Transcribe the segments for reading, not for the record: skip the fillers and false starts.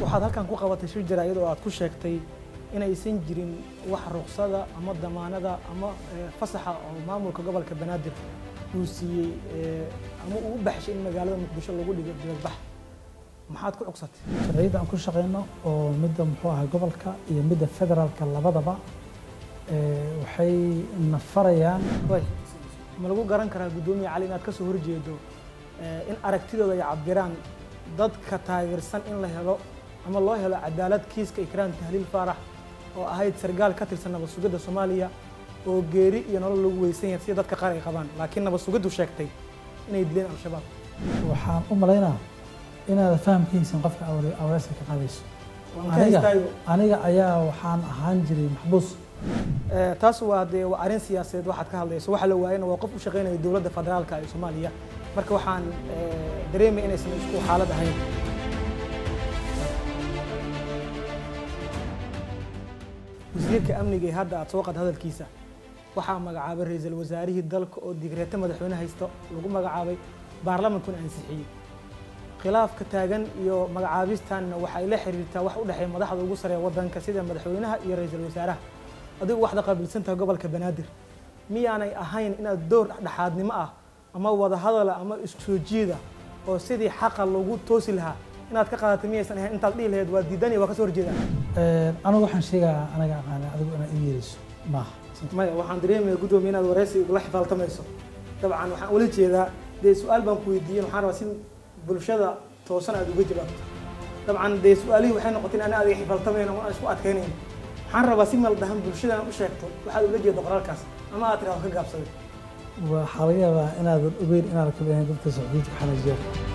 waxaad halkan ku qabatay shir jaraa'id oo aad ku sheegtay inaysan jirin wax ruqsada ama damaanada ama fasaxa oo maamulka gobolka Banaadir uu siiyay ama uu u baxshay in magaalada Muqdisho lagu dhigo dibadbax maxaad ku codsatay sharciyada aan ku shaqeyno oo midda muxuu ahaa gobolka iyo midda federaalka labadaba waxay nafarayaan ma lagu garan karaa gudoomiye Cali inaad ka soo horjeedo in aragtidooda ay cabiraan dadka taageersan in la helo ama loo helo cadaalad kiiska Ikraan Tahliil Faarax oo ahayd sargaal ka tirsan nabad sugidda Soomaaliya oo geeri iyo nolol lagu weysan yahay si dadka qaar ay qabaan laakiin nabad sugiddu sheegtay inay dileen al-shabaab waxaan u maleynaa inaad fahamkiisan qofka awreyska ka qaadayso aniga ayaa waxaan ahaan jiray maxbuus taas waa arrin siyaasadeed waxaad ka hadlayso waxa la waayayna waa qof u shaqeynaya dowladda federaalka ee Soomaaliya marka waxaan dareemay inaysan isku xaalad ahayn wasiirka amniga hadda aad soo qad hadalkiisa waxaa magacaabay ra'iisul wasaarihii dalka oo digreeta madaxweyne haysto lagu magacaabay baarlamankuna ansixiyay khilaafka taagan iyo magacaabistan waxay la xiriirtaa wax u dhaxay madaxda ugu sareeya wadanka sida madaxweynaha iyo ra'iisul wasaaraha adigu waxda qabilsanta gobolka Banaadir miyaanay ahayn inaad door dhaxaadnimo ah ama wada hadal ama isku soo jiida oo sidii xaq lagu toosi lahaa inaad ka qaadato miyaysan ahayn intaad dhig lahayd waa diidani waa ka soo horjeeda anigu waxaan sheegaa anaga aqaan adigu inaad ii yeeriso maaha maya waxaan dareemayaa gudoomiye inaad wareysi ula xifaaltamayso dabcan waxaan ula jeedaa dee su'aal baan ku weydiiyay waxaan rabaa si bulshada toosan aad uga jawaabto dabcan dee su'aalihii waxay noqotay in aan adiga xifaaltamayno oo aan isku adkaynayn waxaan rabaa si mal dhahan bulshada u sheegto waxaad ula jeedo qoraalkaas ama aad tiraahdo ka gaabsaday waxaa laga yaabaa inaadan ogeyn inaad ka bixin dadka Soomaaliyeed ka xanajiya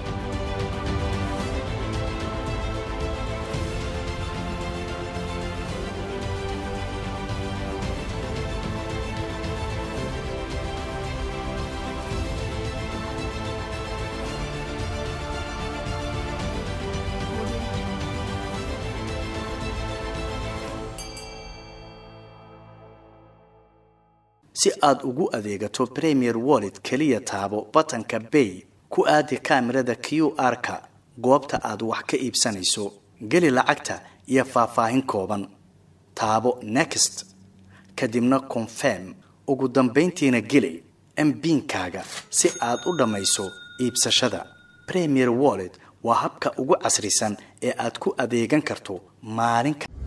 si aad ugu adeegato Premier Wallet kaliya taabo batanka Pay ku aadi kaamirada QR-ka goobta aad wax ka iibsanayso gali lacagta iyo faahfaahin kooban taabo Next kadibna Confirm ugu dambeyntiina gali MPin-kaaga si aad u dhamayso iibsashada Premier Wallet waa habka ugu casrisan ee aad ku adeegan karto maalinka